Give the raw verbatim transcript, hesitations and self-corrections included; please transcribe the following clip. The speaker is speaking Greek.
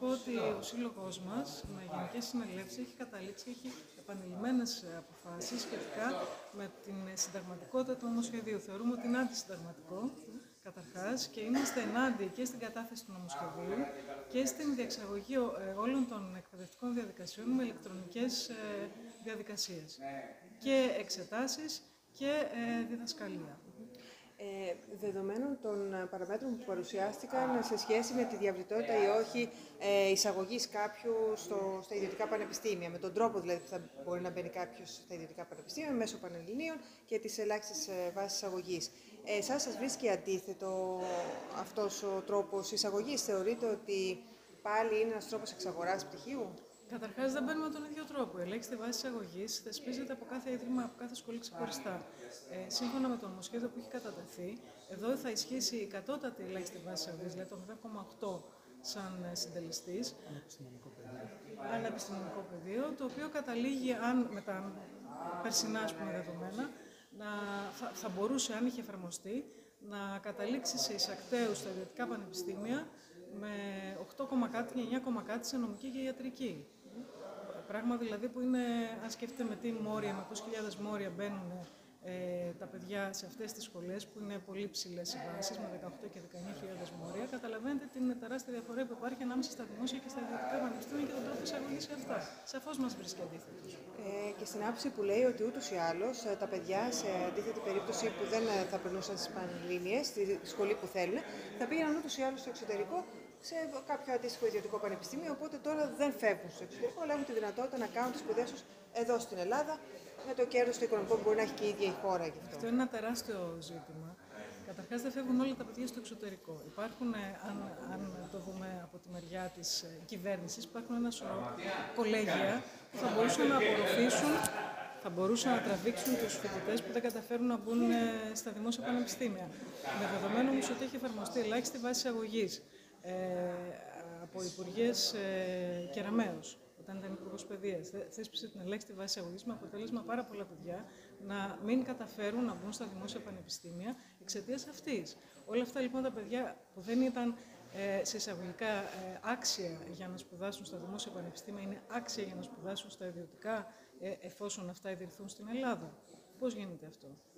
πω ότι ο Σύλλογος μας με γενικές συνελεύσεις έχει καταλήξει, έχει επανειλημμένες αποφάσεις σχετικά με την συνταγματικότητα του νομοσχεδίου. Θεωρούμε ότι είναι αντισυνταγματικό, καταρχάς, και είμαστε ενάντια και στην κατάθεση του νομοσχεδίου και στην διεξαγωγή όλων των εκπαιδευτικών διαδικασιών με ηλεκτρονικές διαδικασίες. Και εξετάσεις και διδασκαλία. Ε, δεδομένων των παραμέτρων που παρουσιάστηκαν σε σχέση με τη διαβλητότητα ή όχι ε, εισαγωγής κάποιου στο, στα ιδιωτικά πανεπιστήμια, με τον τρόπο δηλαδή που θα μπορεί να μπαίνει κάποιος στα ιδιωτικά πανεπιστήμια μέσω πανελληνίων και τις ελάχιστες ε, βάσεις εισαγωγής. Ε, εσάς σας βρίσκει αντίθετο αυτός ο τρόπος εισαγωγής? Θεωρείτε ότι πάλι είναι ένας τρόπος εξαγοράς πτυχίου? Καταρχάς, δεν μπαίνουμε τον ίδιο τρόπο. Η ελάχιστη βάση εισαγωγής θεσπίζεται από κάθε ίδρυμα, από κάθε σχολή ξεχωριστά. Ε, σύμφωνα με το νομοσχέδιο που έχει κατατεθεί, εδώ θα ισχύσει η κατώτατη ελάχιστη βάση εισαγωγής, δηλαδή το μηδέν κόμμα οκτώ σαν συντελεστής. Ανεπιστημονικό πεδίο, το οποίο καταλήγει, αν με τα περσινά ας πούμε, δεδομένα, να, θα, θα μπορούσε, αν είχε εφαρμοστεί, να καταλήξει σε εισακτέους στα ιδιωτικά πανεπιστήμια με οκτώ, κάτι, εννιά, κάτι σε νομική και ιατρική. Πράγμα δηλαδή που είναι, αν σκέφτεται με τι μόρια, με πόσες χιλιάδες μόρια μπαίνουν ε, τα παιδιά σε αυτές τις σχολές, που είναι πολύ ψηλές οι βάσεις, με δεκαοκτώ και δεκαεννιά χιλιάδες μόρια, καταλαβαίνετε την τεράστια διαφορά που υπάρχει ανάμεσα στα δημόσια και στα ιδιωτικά πανεπιστήμια και τον τρόπο εισαγωγής σε αυτά. Σαφώς μας βρίσκει αντίθετος. Ε, και στην άποψη που λέει ότι ούτως ή άλλως τα παιδιά, σε αντίθετη περίπτωση που δεν θα περνούσαν στις πανελλήνιες, στη σχολή που θέλουν, θα πήγαιναν ούτως ή άλλως στο εξωτερικό, σε κάποιο αντίστοιχο ιδιωτικό πανεπιστήμιο, οπότε τώρα δεν φεύγουν στο εξωτερικό, αλλά έχουν τη δυνατότητα να κάνουν τις σπουδές τους εδώ στην Ελλάδα, με το κέρδος το οικονομικό που μπορεί να έχει και η ίδια η χώρα γι' αυτό. Αυτό είναι ένα τεράστιο ζήτημα. Καταρχάς, δεν φεύγουν όλα τα παιδιά στο εξωτερικό. Υπάρχουν, αν, αν το δούμε από τη μεριά της κυβέρνησης, υπάρχουν ένα σωρό κολέγια που θα μπορούσαν να απορροφήσουν, θα μπορούσαν να τραβήξουν τους φοιτητές που δεν καταφέρουν να μπουν στα δημόσια πανεπιστήμια. Με δεδομένο όμως ότι έχει εφαρμοστεί ελάχιστη βάση εισαγωγής ε, από υπουργές ε, Κεραμέως, όταν ήταν υπουργός παιδείας, θέσπισε την ελάχιστη βάση εισαγωγής με αποτέλεσμα πάρα πολλά παιδιά να μην καταφέρουν να μπουν στα δημόσια πανεπιστήμια εξαιτίας αυτής. Όλα αυτά λοιπόν τα παιδιά που δεν ήταν ε, σε εισαγωγικά ε, άξια για να σπουδάσουν στα δημόσια πανεπιστήμια, είναι άξια για να σπουδάσουν στα ιδιωτικά, ε, εφόσον αυτά ιδρυθούν στην Ελλάδα. Πώς γίνεται αυτό?